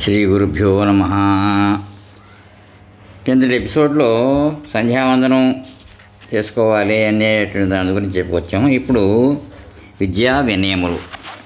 శ్రీ గురుభ్యో నమ. కిందటి ఎపిసోడ్లో సంధ్యావందనం చేసుకోవాలి అనేటువంటి దాని గురించి చెప్పుకొచ్చాము. ఇప్పుడు విద్యా వినయములు,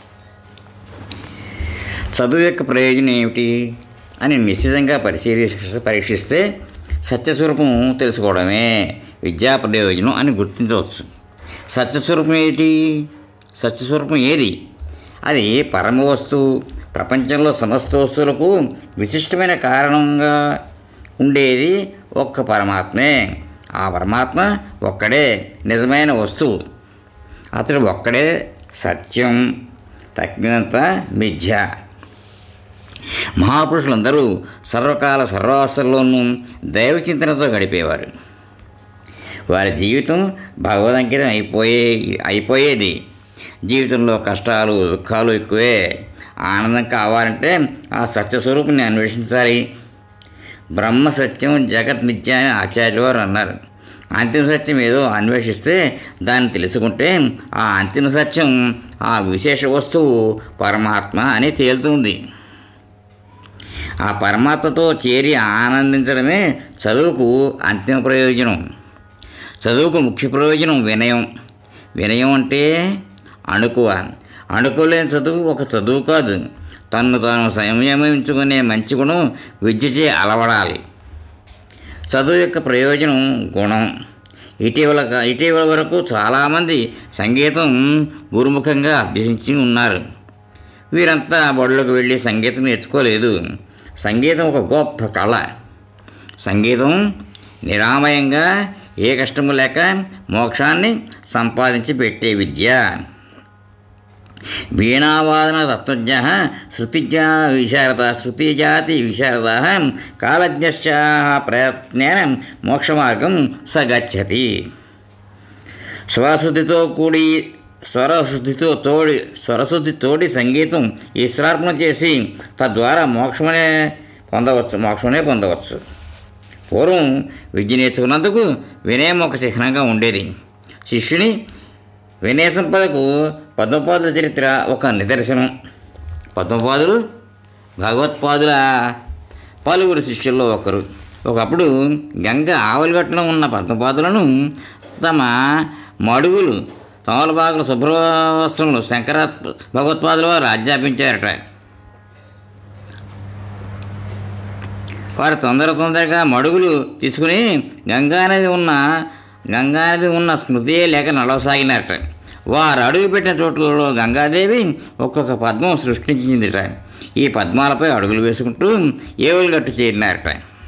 చదువు యొక్క ప్రయోజనం ఏమిటి అని నిశ్చితంగా పరీక్షిస్తే సత్యస్వరూపం తెలుసుకోవడమే విద్యా ప్రయోజనం అని గుర్తించవచ్చు. సత్యస్వరూపం ఏది? సత్యస్వరూపం ఏది? అది పరమ వస్తువు. ప్రపంచంలో సమస్త వస్తువులకు విశిష్టమైన కారణంగా ఉండేది ఒక్క పరమాత్మే. ఆ పరమాత్మ ఒక్కడే నిజమైన వస్తువు. అతడు ఒక్కడే సత్యం, తగ్గినంత మిథ్య. మహాపురుషులందరూ సర్వకాల సర్వావస్థల్లోనూ దైవచింతనతో గడిపేవారు. వారి జీవితం భగవదంకితం అయిపోయేది. జీవితంలో కష్టాలు దుఃఖాలు ఎక్కువే. ఆనందం కావాలంటే ఆ సత్యస్వరూపుని అన్వేషించాలి. బ్రహ్మ సత్యం, జగత్ మిథ్య అని ఆచార్యుల వారు అన్నారు. అంతిమ సత్యం ఏదో అన్వేషిస్తే దాన్ని తెలుసుకుంటే ఆ అంతిమ సత్యం, ఆ విశేష వస్తువు పరమాత్మ అని తేలుతుంది. ఆ పరమాత్మతో చేరి ఆనందించడమే చదువుకు అంతిమ ప్రయోజనం. చదువుకు ముఖ్య ప్రయోజనం వినయం. వినయం అంటే అణుకువ. అణుకోలేని చదువు ఒక చదువు కాదు. తన్ను తాను సంయమించుకునే మంచి గుణం విద్యచే అలవడాలి. చదువు యొక్క ప్రయోజనం గుణం. ఇటీవల వరకు చాలామంది సంగీతం గురుముఖంగా అభ్యసించి ఉన్నారు. వీరంతా బడులకు వెళ్ళి సంగీతం నేర్చుకోలేదు. సంగీతం ఒక గొప్ప కళ. సంగీతం నిరామయంగా ఏ కష్టము లేక మోక్షాన్ని సంపాదించి పెట్టే విద్య. వీణావాదన తత్వజ్ఞ శృతిజాతి విశారద కాలజ్ఞశ్చ ప్రయత్నేన మోక్షమార్గం సగచ్చతి. స్వరశుద్ధితో తోడి సంగీతం ఈశ్వరార్పణ చేసి తద్వారా మోక్షమే పొందవచ్చు. పూర్వం విద్య నేర్చుకున్నందుకు వినయం ఒక చిహ్నంగా ఉండేది. శిష్యుని వినయ సంపదకు పద్మపాదుల చరిత్ర ఒక నిదర్శనం. పద్మపాదులు భగవత్పాదుల పలువురు శిష్యుల్లో ఒకరు. ఒకప్పుడు గంగ ఆవలిగట్టులో ఉన్న పద్మపాదులను తమ మడుగులు తమలపాకుల శుభ్రవస్త్రములు శంకర భగవత్పాదుల వారు ఆజ్ఞాపించారట. వారు తొందరగా మడుగులు తీసుకుని గంగానది ఉన్న స్మృతియే లేక నడవసాగినారట. వారు అడుగుపెట్టిన చోట్లలో గంగాదేవి ఒక్కొక్క పద్మం సృష్టించిందిట. ఈ పద్మాలపై అడుగులు వేసుకుంటూ ఏవులగట్టు చేరినారట.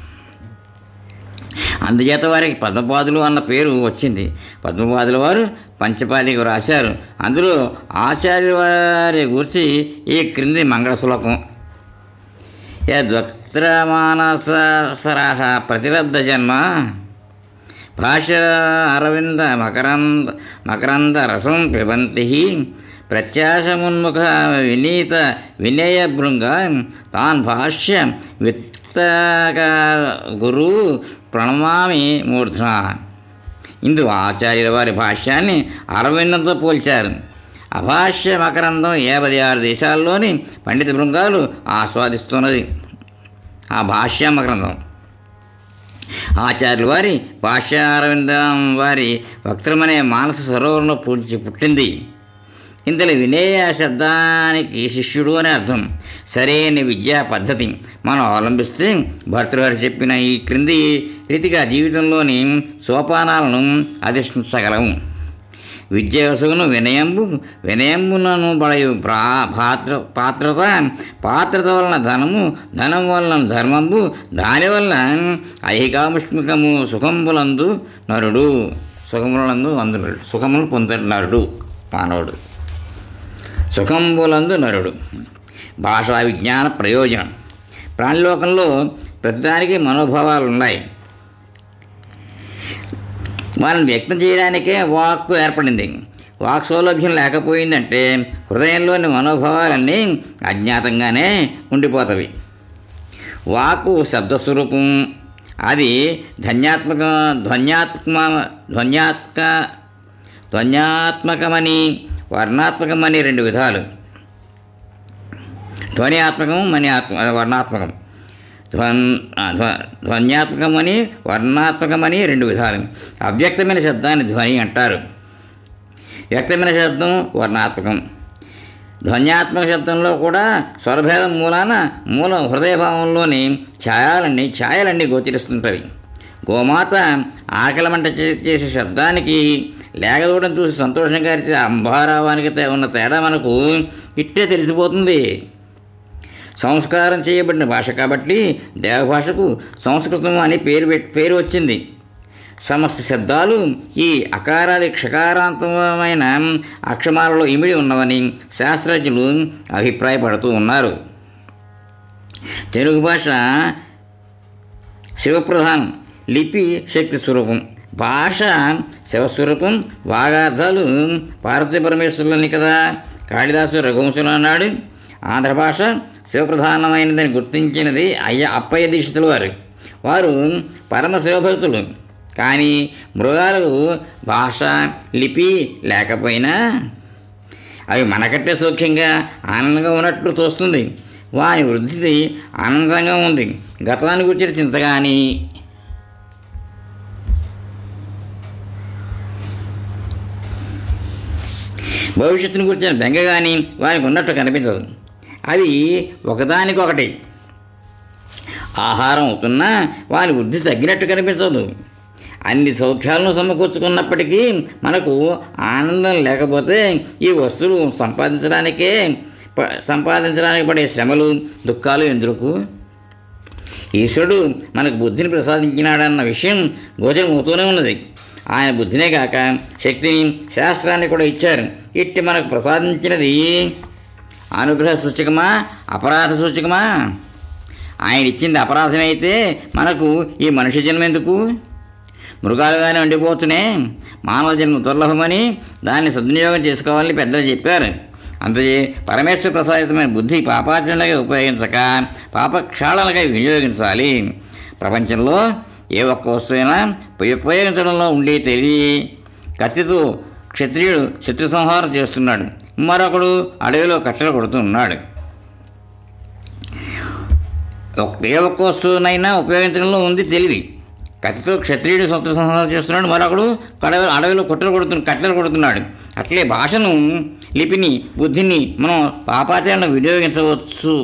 అందుచేత వారికి పద్మపాదులు అన్న పేరు వచ్చింది. పద్మపాదుల వారు పంచపాదిక రాశారు. అందులో ఆచార్యుల వారి గురించి ఈ క్రింది మంగళ శ్లోకం: యద్వక్త్రమానసరాహ ప్రతిలబ్ధ జన్మ భాష్య అరవింద మకరంద రసం పిబంతి ప్రత్యాశమున్ముఖ వినీత వినయ భృంగ తాన్ భాష్య విత్తక గురు ప్రణమామి మూర్ధ. ఇందు ఆచార్యుల వారి భాష్యాన్ని అరవిందంతో పోల్చారు. అభాష్య మకరందం 56 దేశాల్లోని పండిత బృంగాలు ఆస్వాదిస్తున్నది. ఆ భాష్య మకరందం ఆచార్యుల వారి భాష్యారవిందం వారి వక్త్రమనే మానస సరోవరంలో పుట్టింది. ఇందులో వినేయ శబ్దానికి శిష్యుడు అని అర్థం. సరైన విద్యా పద్ధతి మనం అవలంబిస్తే భర్తృగారు చెప్పిన ఈ క్రింది రీతిగా జీవితంలోని సోపానాలను అధిష్ఠించగలము. విద్యావసును వినయంబునను బడయు పాత్రత వలన ధనం వలన ధర్మంబు, దానివలన ఐహికాముష్మికము సుఖములు పొందడు నరుడు. మానవుడు సుఖంబులందు నరుడు. భాషా విజ్ఞాన ప్రయోజనం. ప్రాణిలోకంలో ప్రతిదానికి మనోభావాలు ఉన్నాయి. వాళ్ళని వ్యక్తం చేయడానికే వాక్కు ఏర్పడింది. వాక్ సౌలభ్యం లేకపోయిందంటే హృదయంలోని మనోభావాలన్నీ అజ్ఞాతంగానే ఉండిపోతవి. వాక్కు శబ్దస్వరూపం. అది ధ్వన్యాత్మకమని వర్ణాత్మకమని 2 విధాలు. ధ్వనియాత్మకం వర్ణాత్మకం. ధ్వన్యాత్మకమని వర్ణాత్మకమని రెండు విధాలు. అవ్యక్తమైన శబ్దాన్ని ధ్వని అంటారు. వ్యక్తమైన శబ్దం వర్ణాత్మకం. ధ్వన్యాత్మక శబ్దంలో కూడా స్వరభేదం మూలం హృదయభావంలోని ఛాయలన్నీ గోచరిస్తుంటవి. గోమాత ఆకలి మంట చేసే శబ్దానికి లేగదూడని చూసి సంతోషంగా అరిచే అంబారావానికి ఉన్న తేడా మనకు ఇట్టే తెలిసిపోతుంది. సంస్కారం చేయబడిన భాష కాబట్టి దేవభాషకు సంస్కృతం అని పేరు వచ్చింది. సమస్త శబ్దాలు ఈ అకారాది క్షకారాంతమైన అక్షమాలలో ఇమిడి ఉన్నవని శాస్త్రజ్ఞులు అభిప్రాయపడుతూ ఉన్నారు. తెలుగు భాష శివప్రధానం, లిపి శక్తి స్వరూపం. భాష శివస్వరూపం, భాగార్థాలు పార్వతీ పరమేశ్వరులని కదా కాళిదాసు రఘువంశంలో అన్నాడు. ఆంధ్ర భాష శివప్రధానమైనదని గుర్తించినది అప్పయ్య దీక్షితుల వారు పరమ శివభక్తులు. కానీ మృగాలకు భాష లిపి లేకపోయినా అవి మనకంటే సూక్ష్మంగా ఆనందంగా ఉన్నట్లు తోస్తుంది. వాని వృద్ధి ఆనందంగా ఉంది. గతాన్ని గురించి చింత కానీ భవిష్యత్తుని గురించిన బెంగ కానీ వానికి ఉన్నట్టు కనిపించదు. అవి ఒకదానికొకటి ఆహారం అవుతున్నా వాని వృద్ధి తగ్గినట్టు కనిపించదు. అన్ని సౌఖ్యాలను సమకూర్చుకున్నప్పటికీ మనకు ఆనందం లేకపోతే ఈ వస్తువులు సంపాదించడానికి పడే శ్రమలు దుఃఖాలు ఎందుకు? ఈశ్వరుడు మనకు బుద్ధిని ప్రసాదించినాడన్న విషయం గోచరమవుతూనే ఉన్నది. ఆయన బుద్ధినే కాక శక్తిని, శాస్త్రాన్ని కూడా ఇచ్చారు. ఇట్టి మనకు ప్రసాదించినది అనుగ్రహ సూచకమా అపరాధ సూచకమా? ఆయన ఇచ్చింది అపరాధమైతే మనకు ఈ మనిషి జన్మ ఎందుకు? మృగాలుగానే ఉండిపోతూనే మానవ జన్మ దుర్లభమని దాన్ని సద్వినియోగం చేసుకోవాలని పెద్దలు చెప్పారు. అందుకే పరమేశ్వర ప్రసాదితమైన బుద్ధి పాపార్జనలుగా ఉపయోగించక పాపక్షాళనగా వినియోగించాలి. ప్రపంచంలో ఏ ఒక్క వస్తువైనా ఉపయోగించడంలో ఉండే తెలివి కత్తితో క్షత్రియుడు శత్రు సంహారం చేస్తున్నాడు, మరొకడు అడవిలో కట్టెలు కొడుతున్నాడు. ఏ ఒక్క వస్తువునైనా ఉపయోగించడంలో ఉంది తెలివి. కత్తితో క్షత్రియుడు శత్రు సంహారం చేస్తున్నాడు, మరొకడు అడవిలో కట్టెలు కొడుతున్నాడు. అట్లే భాషను, లిపిని, బుద్ధిని మనం పాపాచరణ వినియోగించవచ్చు.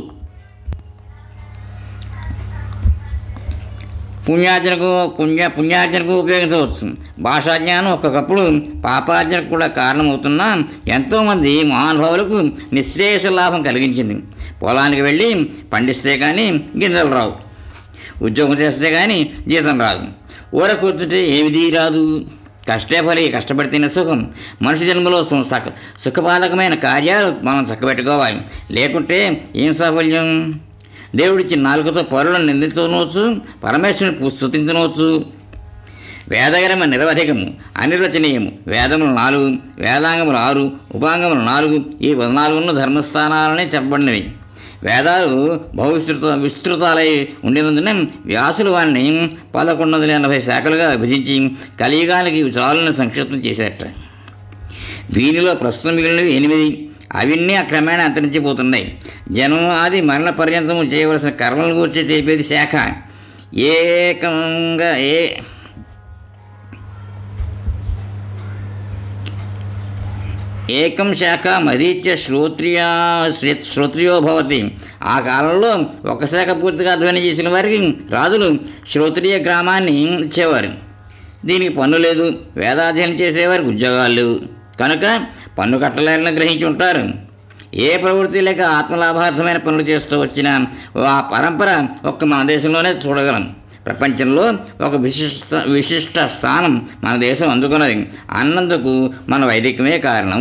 పుణ్యార్జనకు ఉపయోగించవచ్చు. భాషాజ్ఞానం ఒక్కొక్కప్పుడు పాపార్జనకు కూడా కారణమవుతున్నా ఎంతోమంది మహానుభావులకు నిశ్రేయస లాభం కలిగించింది. పొలానికి వెళ్ళి పండిస్తే కానీ గింజలు రావు, ఉద్యోగం చేస్తే కానీ జీతం రాదు, ఊర కూర్చుంటే ఏమిది రాదు. కష్టే ఫలి, కష్టపడితేనే సుఖం. మనిషి జన్మలో సుఖపాదకమైన కార్యాలు మనం చక్కబెట్టుకోవాలి, లేకుంటే ఏం సాఫల్యం? దేవుడిచ్చిన నాలుగుతో పరులను నిందించవచ్చు, పరమేశ్వరుని స్తుతించవచ్చు. వేదగరమ నిరవధికము, అనిర్వచనీయము. వేదములు 4, వేదాంగములు 6, ఉపాంగములు 4. ఈ 14 ధర్మస్థానాలనే చెప్పబడినవి. వేదాలు విస్తృతాలై ఉండినందున వ్యాసులు వారిని 1180 శాఖలుగా విభజించి కలియుగానికి చాలుని సంక్షిప్తం చేశారట. దీనిలో ప్రస్తుతం మిగిలినవి 8. అవన్నీ క్రమేణా అంతరించిపోతున్నాయి. జన్మ ఆది మరణ పర్యంతము చేయవలసిన కర్మల గురించి తెలిపేది శాఖ. ఏకం శాఖ మరీచ్య శ్రోత్రియో భవతి. ఆ కాలంలో ఒక శాఖ పూర్తిగా ధ్వని చేసిన వారికి రాజులు శ్రోత్రియ గ్రామాన్ని ఇచ్చేవారు. దీనికి పన్ను లేదు, వేదాధ్యయనం చేసేవారికి ఉద్యోగాలు లేవు, కనుక పన్ను కట్టలేరని గ్రహించి ఉంటారు. ఏ ప్రవృత్తి లేక ఆత్మలాభార్థమైన పనులు చేస్తూ వచ్చిన ఆ పరంపర ఒక్క మన దేశంలోనే చూడగలం. ప్రపంచంలో ఒక విశిష్ట స్థానం మన దేశం అందుకున్నది అన్నందుకు మన వైదికమే కారణం.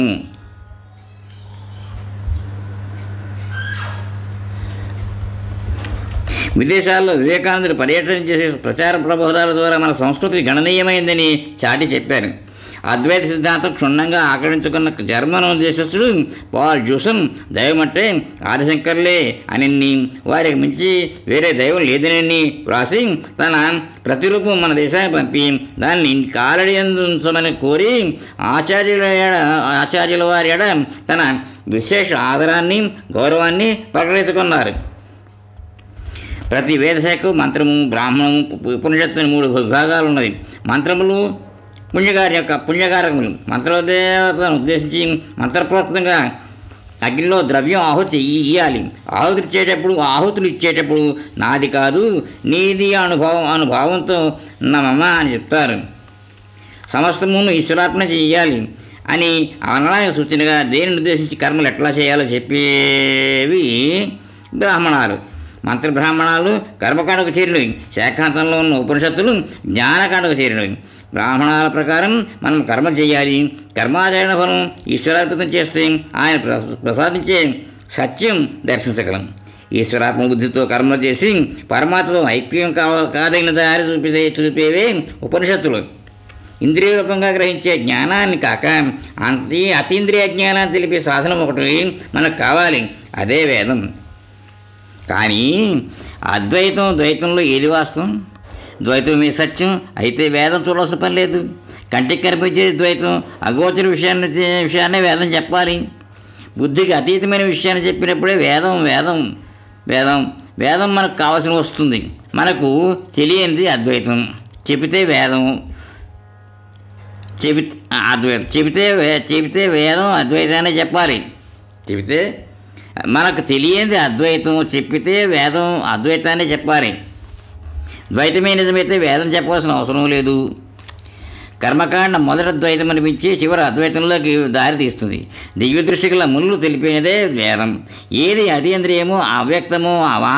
విదేశాల్లో వివేకానందుడు పర్యటన చేసే ప్రచార ప్రబోధాల ద్వారా మన సంస్కృతి గణనీయమైందని చాటి చెప్పారు. అద్వైత సిద్ధాంతం క్షుణ్ణంగా ఆక్రమించుకున్న జర్మన్ దేశస్థుడు పాల్ జూసన్ దైవమంటే ఆదిశంకర్లే అని, వారికి మించి వేరే దైవం లేదనని వ్రాసి తన ప్రతిరూపం మన దేశానికి పంపి దాన్ని కాలడి ఉంచమని కోరి ఆచార్యుల వారి తన విశేష ఆదరాన్ని గౌరవాన్ని ప్రకటించుకున్నారు. ప్రతి వేదశాఖకు మంత్రము, బ్రాహ్మణము, ఉపనిషత్తు అని 3 విభాగాలు ఉన్నవి. మంత్రములు పుణ్యకారకములు. మంత్రదేవతను ఉద్దేశించి మంత్రపూర్వకంగా అగ్నిలో ద్రవ్యం ఆహుతి ఇయ్యాలి. ఆహుతులు ఇచ్చేటప్పుడు నాది కాదు నీది అనుభావంతో నమమ అని చెప్తారు. సమస్తమును ఈశ్వరార్పణ చేయాలి అని అనడానికి సూచనగా దేనిని ఉద్దేశించి కర్మలు ఎట్లా చేయాలో చెప్పేవి బ్రాహ్మణాలు. మంత్రబ్రాహ్మణాలు కర్మకాండకు చేరినవి. శాఖాంతంలో ఉన్న ఉపనిషత్తులు జ్ఞానకాండకు చేరినవి. బ్రాహ్మణాల ప్రకారం మనం కర్మ చేయాలి. కర్మాచరణ ఫలం ఈశ్వరార్పితం చేస్తే ఆయన ప్రసాదించే సత్యం దర్శించగలం. ఈశ్వరాత్మ బుద్ధితో కర్మ చేసి పరమాత్మతో ఐక్యం కాదగిన దారి చూపేవే ఉపనిషత్తులు. ఇంద్రియ రూపంగా గ్రహించే జ్ఞానాన్ని కాక అతీంద్రియ జ్ఞానాన్ని తెలిపే సాధనం ఒకటి మనకు కావాలి, అదే వేదం. కానీ ద్వైతంలో ఏది వాస్తవం? ద్వైతమే సత్యం అయితే వేదం చూడాల్సిన పని లేదు. కంటికి కనిపించేది ద్వైతం, అగోచర విషయాన్నే వేదం చెప్పాలి. బుద్ధికి అతీతమైన విషయాన్ని చెప్పినప్పుడే వేదం మనకు కావాల్సిన వస్తుంది. మనకు తెలియనిది అద్వైతం, చెబితే వేదం అద్వైతాన్ని చెప్పాలి. చెబితే మనకు తెలియనిది అద్వైతం, చెప్పితే వేదం అద్వైతాన్ని చెప్పాలి. ద్వైతమే నిజమైతే వేదం చెప్పాల్సిన అవసరం లేదు. కర్మకాండ మొదట ద్వైతం అనిపించి చివరి అద్వైతంలోకి దారి తీస్తుంది. దివ్య దృష్టి గల మునులు తెలిపినదే వేదం. ఏది అతీంద్రియమో అవ్యక్తమో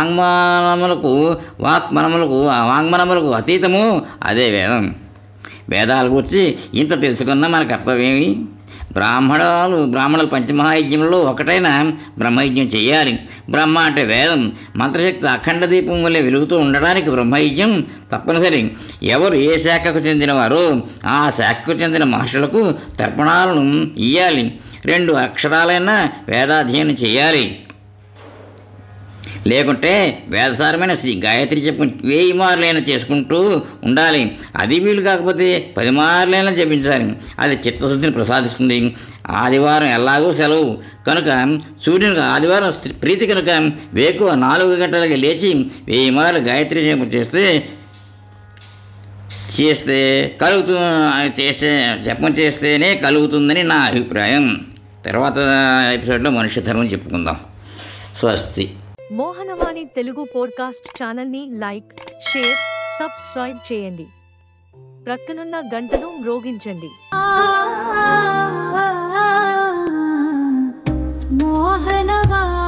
వాంగ్మనములకు అతీతమో అదే వేదం. వేదాల గురించి ఇంత తెలుసుకున్న మన కర్తవ్యమేమి? బ్రాహ్మణులు పంచమహాయజ్ఞంలో ఒకటైన బ్రహ్మయజ్ఞం చేయాలి. బ్రహ్మ అంటే వేదం. మంత్రశక్తి అఖండ దీపం వల్లే వెలుగుతూ ఉండడానికి బ్రహ్మయజ్ఞం తప్పనిసరి. ఎవరు ఏ శాఖకు చెందినవారో ఆ శాఖకు చెందిన మహర్షులకు తర్పణాలను ఇయ్యాలి. 2 అక్షరాలైనా వేదాధ్యయనం చేయాలి. లేకుంటే వేదసారమైన శ్రీ గాయత్రి జపం 1000 మార్లైనా చేసుకుంటూ ఉండాలి. అది వీలు కాకపోతే 10 మార్లైనా జపించాలి. అది చిత్తశుద్ధిని ప్రసాదిస్తుంది. ఆదివారం ఎలాగో సెలవు కనుక సూర్యునికి ఆదివారం ప్రీతి కనుక వేకువ 4 గంటలకి లేచి 1000 మార్లు గాయత్రి జపం జపం చేస్తేనే కలుగుతుందని నా అభిప్రాయం. తర్వాత ఎపిసోడ్లో మనుష్య ధర్మం చెప్పుకుందాం. స్వస్తి. మోహనవాణి తెలుగు పోడ్కాస్ట్ ఛానల్ని లైక్, షేర్, సబ్స్క్రైబ్ చేయండి. ప్రక్కనున్న గంటను మ్రోగించండి. మోహనవాణి.